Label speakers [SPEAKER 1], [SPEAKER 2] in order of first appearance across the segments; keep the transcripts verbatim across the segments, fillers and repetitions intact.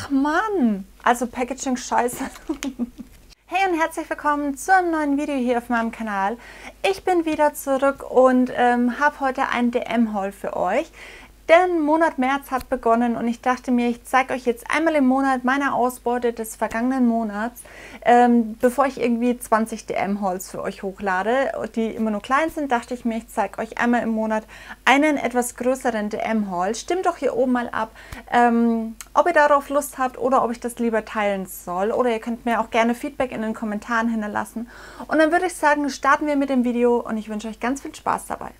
[SPEAKER 1] Ach Mann, also Packaging scheiße. Hey und herzlich willkommen zu einem neuen Video hier auf meinem Kanal. Ich bin wieder zurück und ähm, habe heute ein D M-Haul für euch. Denn Monat März hat begonnen und ich dachte mir, ich zeige euch jetzt einmal im Monat meine Ausbeute des vergangenen Monats, ähm, bevor ich irgendwie zwanzig D M-Hauls für euch hochlade, die immer nur klein sind, dachte ich mir, ich zeige euch einmal im Monat einen etwas größeren D M-Haul. Stimmt doch hier oben mal ab, ähm, ob ihr darauf Lust habt oder ob ich das lieber teilen soll. Oder ihr könnt mir auch gerne Feedback in den Kommentaren hinterlassen. Und dann würde ich sagen, starten wir mit dem Video und ich wünsche euch ganz viel Spaß dabei.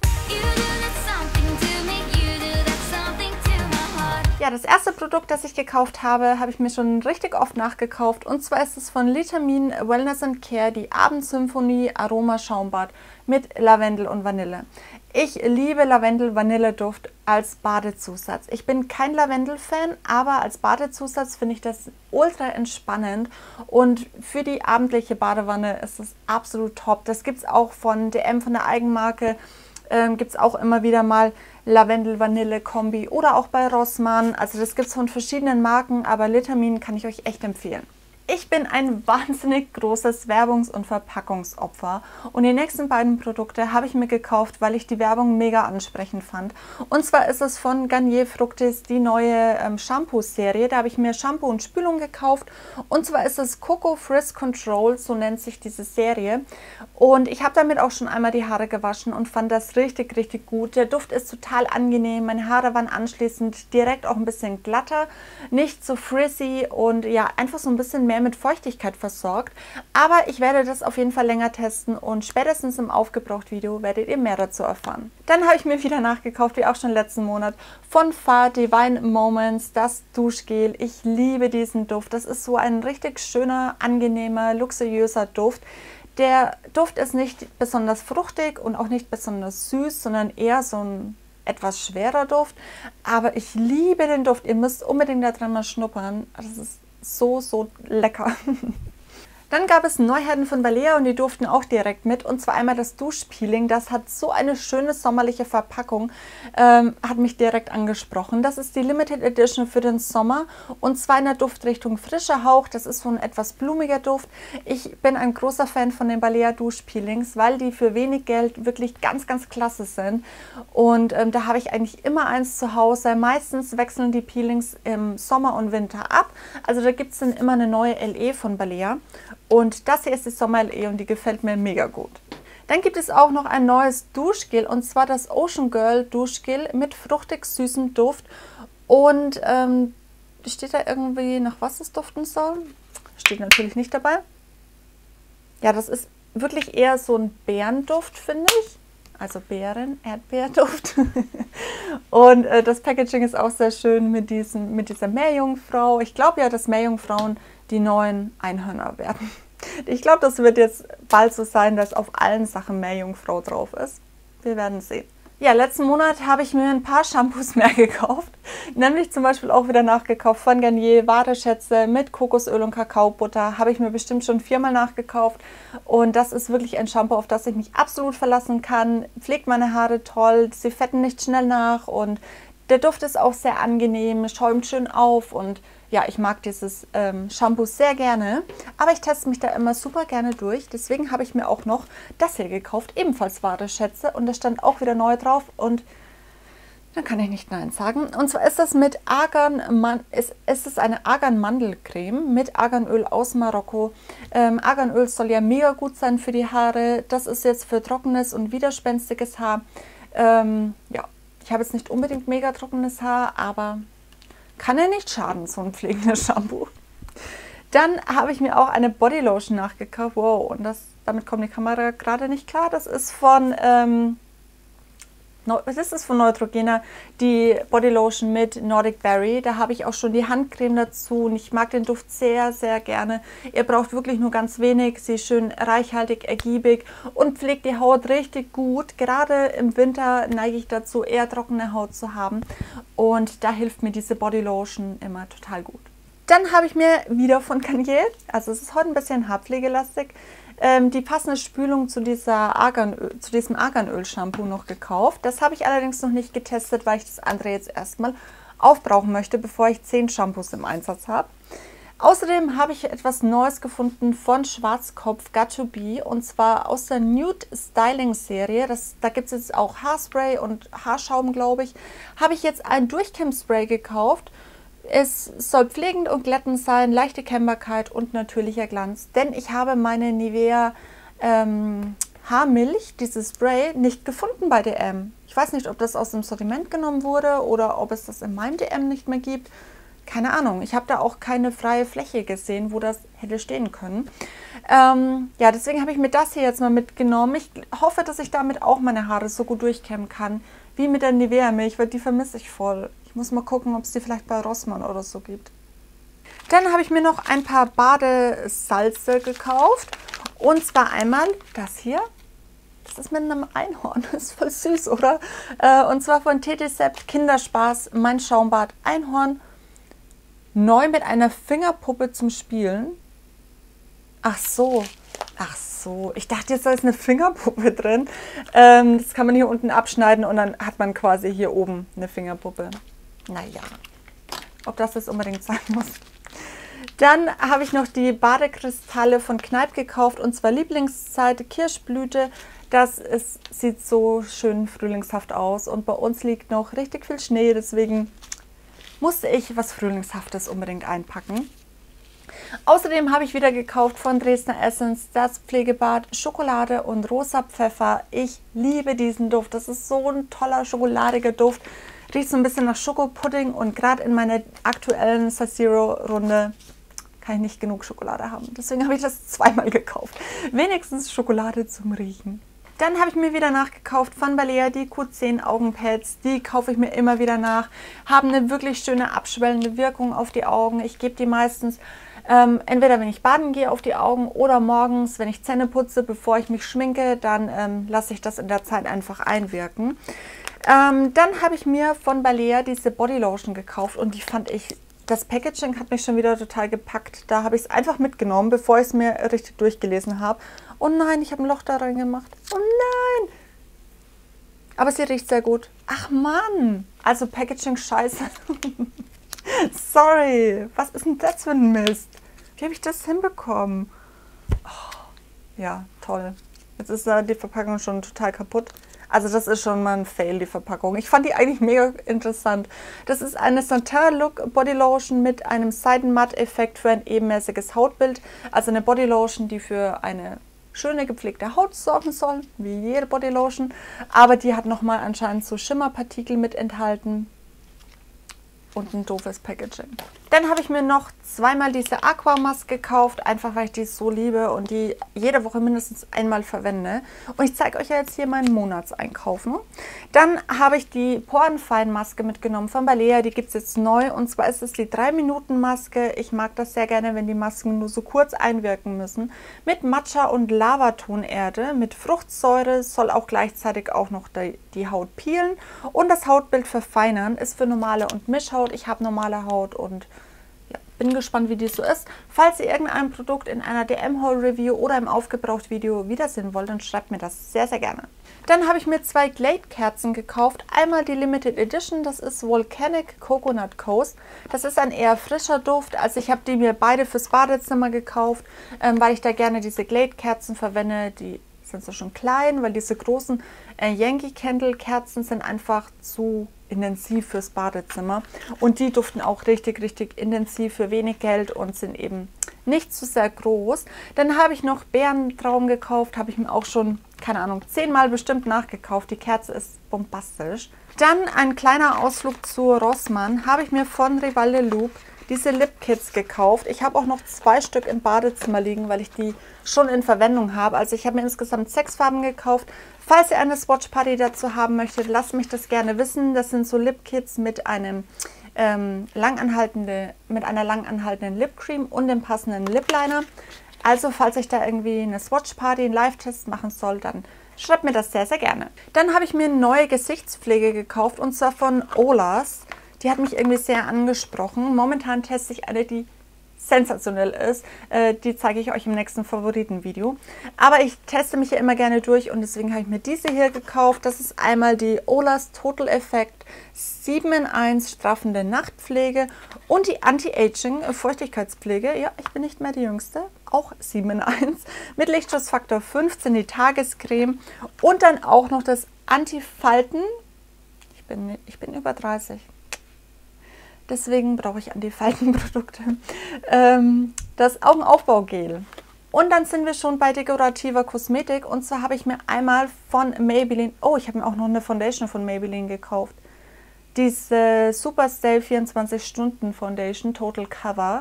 [SPEAKER 1] Ja, das erste Produkt, das ich gekauft habe, habe ich mir schon richtig oft nachgekauft. Und zwar ist es von Litamin Wellness and Care die Abendsymphonie Aroma Schaumbad mit Lavendel und Vanille. Ich liebe Lavendel-Vanille-Duft als Badezusatz. Ich bin kein Lavendel-Fan, aber als Badezusatz finde ich das ultra entspannend. Und für die abendliche Badewanne ist es absolut top. Das gibt es auch von D M, von der Eigenmarke. Ähm, gibt es auch immer wieder mal Lavendel-Vanille-Kombi oder auch bei Rossmann. Also das gibt es von verschiedenen Marken, aber Litamin kann ich euch echt empfehlen. Ich bin ein wahnsinnig großes Werbungs- und Verpackungsopfer und die nächsten beiden Produkte habe ich mir gekauft, weil ich die Werbung mega ansprechend fand. Und zwar ist es von Garnier Fructis die neue ähm, Shampoo-Serie. Da habe ich mir Shampoo und Spülung gekauft und zwar ist es Coco Frizz Control, so nennt sich diese Serie. Und ich habe damit auch schon einmal die Haare gewaschen und fand das richtig, richtig gut. Der Duft ist total angenehm, meine Haare waren anschließend direkt auch ein bisschen glatter, nicht so frizzy und ja, einfach so ein bisschen mehr mit Feuchtigkeit versorgt, aber ich werde das auf jeden Fall länger testen und spätestens im Aufgebraucht-Video werdet ihr mehr dazu erfahren. Dann habe ich mir wieder nachgekauft, wie auch schon letzten Monat, von F A Divine Moments das Duschgel. Ich liebe diesen Duft. Das ist so ein richtig schöner, angenehmer, luxuriöser Duft. Der Duft ist nicht besonders fruchtig und auch nicht besonders süß, sondern eher so ein etwas schwerer Duft, aber ich liebe den Duft. Ihr müsst unbedingt da dran mal schnuppern. Das ist so, so lecker. Dann gab es Neuheiten von Balea und die durften auch direkt mit. Und zwar einmal das Duschpeeling. Das hat so eine schöne sommerliche Verpackung. Ähm, hat mich direkt angesprochen. Das ist die Limited Edition für den Sommer. Und zwar in der Duftrichtung Frischer Hauch. Das ist so ein etwas blumiger Duft. Ich bin ein großer Fan von den Balea Duschpeelings, weil die für wenig Geld wirklich ganz, ganz klasse sind. Und ähm, da habe ich eigentlich immer eins zu Hause. Meistens wechseln die Peelings im Sommer und Winter ab. Also da gibt es dann immer eine neue L E von Balea. Und das hier ist die Sommer-L E und die gefällt mir mega gut. Dann gibt es auch noch ein neues Duschgel und zwar das Ocean Girl Duschgel mit fruchtig süßem Duft. Und ähm, steht da irgendwie, nach was es duften soll? Steht natürlich nicht dabei. Ja, das ist wirklich eher so ein Beerenduft, finde ich. Also Beeren, Erdbeerduft. Und äh, das Packaging ist auch sehr schön mit, diesem, mit dieser Meerjungfrau. Ich glaube ja, dass Meerjungfrauen die neuen Einhörner werden. Ich glaube, das wird jetzt bald so sein, dass auf allen Sachen Meerjungfrau drauf ist. Wir werden sehen. Ja, letzten Monat habe ich mir ein paar Shampoos mehr gekauft. Nämlich zum Beispiel auch wieder nachgekauft von Garnier Wahre Schätze mit Kokosöl und Kakaobutter. Habe ich mir bestimmt schon viermal nachgekauft. Und das ist wirklich ein Shampoo, auf das ich mich absolut verlassen kann. Pflegt meine Haare toll, sie fetten nicht schnell nach und der Duft ist auch sehr angenehm, schäumt schön auf und ja, ich mag dieses ähm, Shampoo sehr gerne, aber ich teste mich da immer super gerne durch. Deswegen habe ich mir auch noch das hier gekauft, ebenfalls Wahre Schätze. Und da stand auch wieder neu drauf und dann kann ich nicht Nein sagen. Und zwar ist das mit Argan, ist, ist es eine Argan-Mandelcreme mit Arganöl aus Marokko. Ähm, Arganöl soll ja mega gut sein für die Haare. Das ist jetzt für trockenes und widerspenstiges Haar. Ähm, ja, ich habe jetzt nicht unbedingt mega trockenes Haar, aber kann ja nicht schaden, so ein pflegendes Shampoo. Dann habe ich mir auch eine Bodylotion nachgekauft. Wow, und das, damit kommt die Kamera gerade nicht klar. Das ist von, ähm, das ist von Neutrogena, die Bodylotion mit Nordic Berry. Da habe ich auch schon die Handcreme dazu und ich mag den Duft sehr, sehr gerne. Ihr braucht wirklich nur ganz wenig. Sie ist schön reichhaltig, ergiebig und pflegt die Haut richtig gut. Gerade im Winter neige ich dazu, eher trockene Haut zu haben. Und da hilft mir diese Bodylotion immer total gut. Dann habe ich mir wieder von Garnier, also es ist heute ein bisschen haarpflegelastig, ähm, die passende Spülung zu, dieser Arganöl, zu diesem Arganöl-Shampoo noch gekauft. Das habe ich allerdings noch nicht getestet, weil ich das andere jetzt erstmal aufbrauchen möchte, bevor ich zehn Shampoos im Einsatz habe. Außerdem habe ich etwas Neues gefunden von Schwarzkopf Got to Be, und zwar aus der Nude Styling Serie. Das, da gibt es jetzt auch Haarspray und Haarschaum, glaube ich. Habe ich jetzt ein Durchkämmspray gekauft. Es soll pflegend und glättend sein, leichte Kämmbarkeit und natürlicher Glanz. Denn ich habe meine Nivea ähm, Haarmilch, dieses Spray, nicht gefunden bei D M. Ich weiß nicht, ob das aus dem Sortiment genommen wurde oder ob es das in meinem D M nicht mehr gibt. Keine Ahnung, ich habe da auch keine freie Fläche gesehen, wo das hätte stehen können. Ähm, ja, deswegen habe ich mir das hier jetzt mal mitgenommen. Ich hoffe, dass ich damit auch meine Haare so gut durchkämmen kann, wie mit der Nivea-Milch, weil die vermisse ich voll. Ich muss mal gucken, ob es die vielleicht bei Rossmann oder so gibt. Dann habe ich mir noch ein paar Badesalze gekauft. Und zwar einmal das hier. Das ist mit einem Einhorn. Das ist voll süß, oder? Äh, und zwar von Tetesept Kinderspaß, mein Schaumbad Einhorn. Neu mit einer Fingerpuppe zum Spielen. Ach so, ach so. Ich dachte jetzt, da ist eine Fingerpuppe drin. Ähm, das kann man hier unten abschneiden und dann hat man quasi hier oben eine Fingerpuppe. Naja, ob das jetzt unbedingt sein muss. Dann habe ich noch die Badekristalle von Kneipp gekauft, und zwar Lieblingszeit Kirschblüte. Das ist, sieht so schön frühlingshaft aus und bei uns liegt noch richtig viel Schnee, deswegen musste ich was Frühlingshaftes unbedingt einpacken. Außerdem habe ich wieder gekauft von Dresdner Essence das Pflegebad Schokolade und Rosa Pfeffer. Ich liebe diesen Duft. Das ist so ein toller schokoladiger Duft. Riecht so ein bisschen nach Schokopudding, und gerade in meiner aktuellen Sazero-Runde kann ich nicht genug Schokolade haben. Deswegen habe ich das zweimal gekauft. Wenigstens Schokolade zum Riechen. Dann habe ich mir wieder nachgekauft von Balea die Q zehn Augenpads. Die kaufe ich mir immer wieder nach. Haben eine wirklich schöne abschwellende Wirkung auf die Augen. Ich gebe die meistens ähm, entweder, wenn ich baden gehe, auf die Augen oder morgens, wenn ich Zähne putze, bevor ich mich schminke. Dann ähm, lasse ich das in der Zeit einfach einwirken. Ähm, dann habe ich mir von Balea diese Bodylotion gekauft, und die fand ich, das Packaging hat mich schon wieder total gepackt. Da habe ich es einfach mitgenommen, bevor ich es mir richtig durchgelesen habe. Oh nein, ich habe ein Loch da rein gemacht. Oh nein! Aber sie riecht sehr gut. Ach Mann! Also Packaging scheiße. Sorry. Was ist denn das für ein Mist? Wie habe ich das hinbekommen? Oh, ja, toll. Jetzt ist da die Verpackung schon total kaputt. Also das ist schon mal ein Fail, die Verpackung. Ich fand die eigentlich mega interessant. Das ist eine Santin Look Bodylotion mit einem Seidenmatt-Effekt für ein ebenmäßiges Hautbild. Also eine Bodylotion, die für eine schöne gepflegte Haut sorgen soll, wie jede Bodylotion. Aber die hat nochmal anscheinend so Schimmerpartikel mit enthalten. Und ein doofes Packaging. Dann habe ich mir noch zweimal diese Aquamask gekauft, einfach weil ich die so liebe und die jede Woche mindestens einmal verwende. Und ich zeige euch ja jetzt hier meinen Monatseinkauf. Ne? Dann habe ich die Porenfein-Maske mitgenommen von Balea, die gibt es jetzt neu. Und zwar ist es die drei Minuten Maske. Ich mag das sehr gerne, wenn die Masken nur so kurz einwirken müssen. Mit Matcha und Lavatonerde, mit Fruchtsäure, soll auch gleichzeitig auch noch die, die Haut peelen und das Hautbild verfeinern. Ist für normale und Mischhaut. Ich habe normale Haut und ja, bin gespannt, wie die so ist. Falls ihr irgendein Produkt in einer D M-Haul-Review oder im Aufgebraucht-Video wiedersehen wollt, dann schreibt mir das sehr, sehr gerne. Dann habe ich mir zwei Glade-Kerzen gekauft. Einmal die Limited Edition, das ist Volcanic Coconut Coast. Das ist ein eher frischer Duft. Also ich habe die mir beide fürs Badezimmer gekauft, ähm, weil ich da gerne diese Glade-Kerzen verwende. Die sind so schon klein, weil diese großen äh, Yankee Candle Kerzen sind einfach zu intensiv fürs Badezimmer, und die duften auch richtig, richtig intensiv für wenig Geld und sind eben nicht zu sehr groß. Dann habe ich noch Bärentraum gekauft, habe ich mir auch schon, keine Ahnung, zehnmal bestimmt nachgekauft. Die Kerze ist bombastisch. Dann ein kleiner Ausflug zu Rossmann, habe ich mir von Rival de Loop diese Lip Kits gekauft. Ich habe auch noch zwei Stück im Badezimmer liegen, weil ich die schon in Verwendung habe. Also ich habe mir insgesamt sechs Farben gekauft. Falls ihr eine Swatch Party dazu haben möchtet, lasst mich das gerne wissen. Das sind so Lip Kits mit einem ähm, langanhaltende, mit einer langanhaltenden Lip Cream und dem passenden Lip Liner. Also falls ich da irgendwie eine Swatch Party, einen Live-Test machen soll, dann schreibt mir das sehr, sehr gerne. Dann habe ich mir neue Gesichtspflege gekauft, und zwar von Ola's. Die hat mich irgendwie sehr angesprochen. Momentan teste ich eine, die sensationell ist. Äh, die zeige ich euch im nächsten Favoritenvideo. Aber ich teste mich ja immer gerne durch und deswegen habe ich mir diese hier gekauft. Das ist einmal die Olaplex Total Effect sieben in eins straffende Nachtpflege und die Anti-Aging Feuchtigkeitspflege. Ja, ich bin nicht mehr die Jüngste. Auch sieben in eins mit Lichtschutzfaktor fünfzehn, die Tagescreme und dann auch noch das Anti-Falten. Ich bin, ich bin über dreißig. Deswegen brauche ich Anti-Falten-Produkte. Ähm, das Augenaufbaugel. Und dann sind wir schon bei dekorativer Kosmetik. Und zwar habe ich mir einmal von Maybelline, oh, ich habe mir auch noch eine Foundation von Maybelline gekauft. Diese Superstay vierundzwanzig Stunden Foundation Total Cover.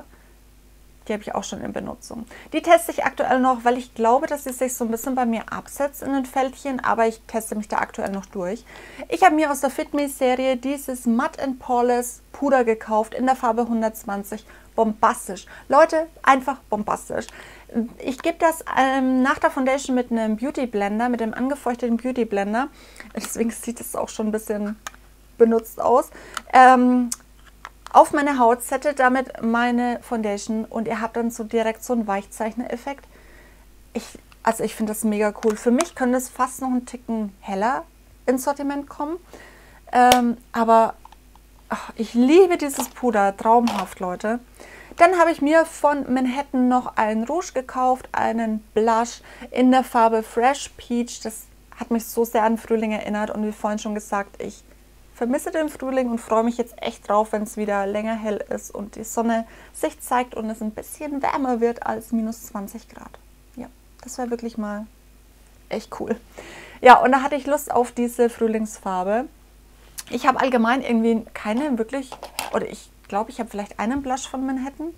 [SPEAKER 1] Die habe ich auch schon in Benutzung. Die teste ich aktuell noch, weil ich glaube, dass sie sich so ein bisschen bei mir absetzt in den Fältchen, aber ich teste mich da aktuell noch durch. Ich habe mir aus der Fit Me Serie dieses Matte and Poreless Puder gekauft in der Farbe hundertzwanzig. Bombastisch. Leute, einfach bombastisch. Ich gebe das ähm, nach der Foundation mit einem Beauty Blender, mit dem angefeuchteten Beauty Blender. Deswegen sieht es auch schon ein bisschen benutzt aus. Ähm, auf meine Haut, settet damit meine Foundation und ihr habt dann so direkt so einen Weichzeichner-Effekt. Ich, also ich finde das mega cool. Für mich könnte es fast noch einen Ticken heller ins Sortiment kommen. Ähm, aber ach, ich liebe dieses Puder, traumhaft, Leute. Dann habe ich mir von Manhattan noch einen Rouge gekauft, einen Blush in der Farbe Fresh Peach. Das hat mich so sehr an Frühling erinnert und wie vorhin schon gesagt, ich vermisse den Frühling und freue mich jetzt echt drauf, wenn es wieder länger hell ist und die Sonne sich zeigt und es ein bisschen wärmer wird als minus zwanzig Grad. Ja, das wäre wirklich mal echt cool. Ja, und da hatte ich Lust auf diese Frühlingsfarbe. Ich habe allgemein irgendwie keine wirklich, oder ich glaube, ich habe vielleicht einen Blush von Manhattan.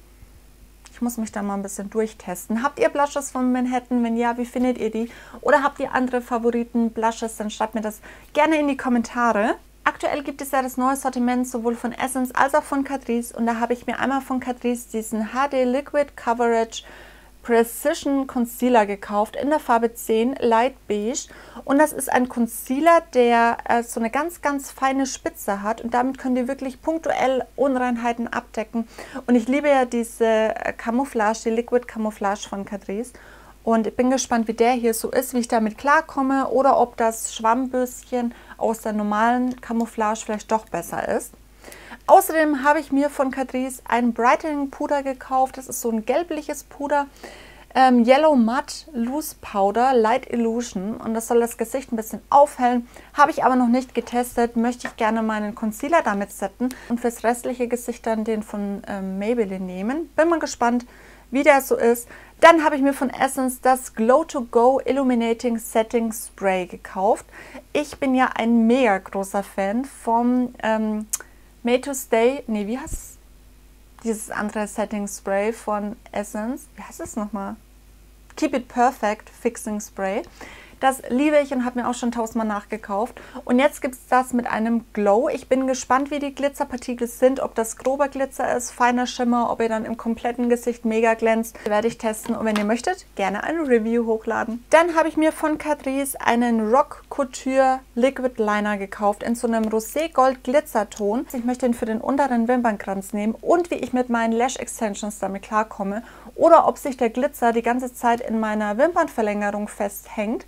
[SPEAKER 1] Ich muss mich da mal ein bisschen durchtesten. Habt ihr Blushes von Manhattan? Wenn ja, wie findet ihr die? Oder habt ihr andere Favoriten Blushes? Dann schreibt mir das gerne in die Kommentare. Aktuell gibt es ja das neue Sortiment sowohl von Essence als auch von Catrice und da habe ich mir einmal von Catrice diesen H D Liquid Coverage Precision Concealer gekauft in der Farbe zehn Light Beige und das ist ein Concealer, der äh, so eine ganz ganz feine Spitze hat und damit könnt ihr wirklich punktuell Unreinheiten abdecken und ich liebe ja diese Camouflage, die Liquid Camouflage von Catrice. Und ich bin gespannt, wie der hier so ist, wie ich damit klarkomme oder ob das Schwammbürstchen aus der normalen Camouflage vielleicht doch besser ist. Außerdem habe ich mir von Catrice ein Brightening Puder gekauft. Das ist so ein gelbliches Puder. Ähm, Yellow Matte Loose Powder Light Illusion. Und das soll das Gesicht ein bisschen aufhellen. Habe ich aber noch nicht getestet. Möchte ich gerne meinen Concealer damit setten. Und fürs restliche Gesicht dann den von ähm, Maybelline nehmen. Bin mal gespannt, wie der so ist. Dann habe ich mir von Essence das Glow to Go Illuminating Setting Spray gekauft. Ich bin ja ein mega großer Fan vom ähm, Made to Stay, nee, wie heißt es? Dieses andere Setting Spray von Essence. Wie heißt es nochmal? Keep It Perfect Fixing Spray. Das liebe ich und habe mir auch schon tausendmal nachgekauft. Und jetzt gibt es das mit einem Glow. Ich bin gespannt, wie die Glitzerpartikel sind, ob das grober Glitzer ist, feiner Schimmer, ob ihr dann im kompletten Gesicht mega glänzt. Werde ich testen und wenn ihr möchtet, gerne eine Review hochladen. Dann habe ich mir von Catrice einen Rock Couture Liquid Liner gekauft in so einem Rosé-Gold Glitzerton. Ich möchte ihn für den unteren Wimpernkranz nehmen und wie ich mit meinen Lash Extensions damit klarkomme oder ob sich der Glitzer die ganze Zeit in meiner Wimpernverlängerung festhängt.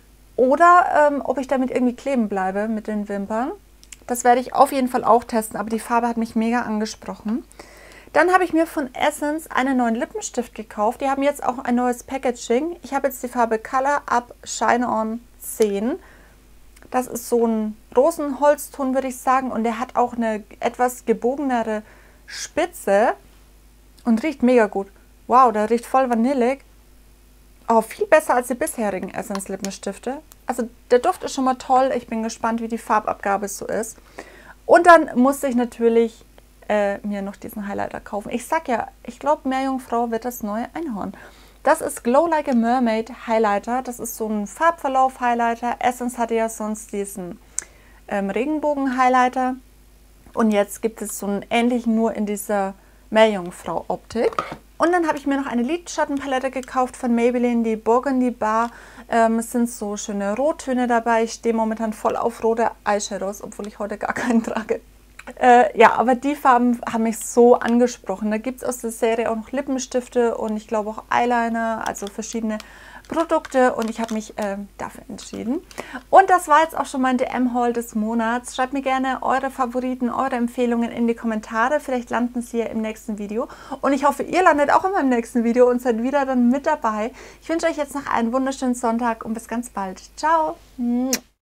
[SPEAKER 1] Oder ähm, ob ich damit irgendwie kleben bleibe mit den Wimpern. Das werde ich auf jeden Fall auch testen, aber die Farbe hat mich mega angesprochen. Dann habe ich mir von Essence einen neuen Lippenstift gekauft. Die haben jetzt auch ein neues Packaging. Ich habe jetzt die Farbe Color Up Shine On zehn. Das ist so ein Rosenholzton, würde ich sagen. Und der hat auch eine etwas gebogenere Spitze und riecht mega gut. Wow, der riecht voll vanillig. Oh, viel besser als die bisherigen Essence Lippenstifte. Also der Duft ist schon mal toll. Ich bin gespannt, wie die Farbabgabe so ist. Und dann musste ich natürlich äh, mir noch diesen Highlighter kaufen. Ich sag ja, ich glaube, Meerjungfrau wird das neue Einhorn. Das ist Glow Like a Mermaid Highlighter. Das ist so ein Farbverlauf Highlighter. Essence hatte ja sonst diesen ähm, Regenbogen Highlighter. Und jetzt gibt es so einen ähnlichen, nur in dieser Meerjungfrau Optik. Und dann habe ich mir noch eine Lidschattenpalette gekauft von Maybelline, die Burgundy Bar. Ähm, es sind so schöne Rottöne dabei. Ich stehe momentan voll auf rote Eyeshadows, obwohl ich heute gar keinen trage. Äh, ja, aber die Farben haben mich so angesprochen. Da gibt es aus der Serie auch noch Lippenstifte und ich glaube auch Eyeliner, also verschiedene Produkte, und ich habe mich äh, dafür entschieden. Und das war jetzt auch schon mein D M-Haul des Monats. Schreibt mir gerne eure Favoriten, eure Empfehlungen in die Kommentare. Vielleicht landen sie ja im nächsten Video. Und ich hoffe, ihr landet auch in meinem nächsten Video und seid wieder dann mit dabei. Ich wünsche euch jetzt noch einen wunderschönen Sonntag und bis ganz bald. Ciao!